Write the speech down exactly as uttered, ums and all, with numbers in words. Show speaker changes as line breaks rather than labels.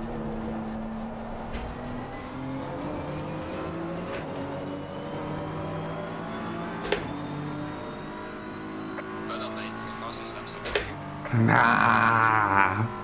Well done, mate. The fastest lap so far.
Nah.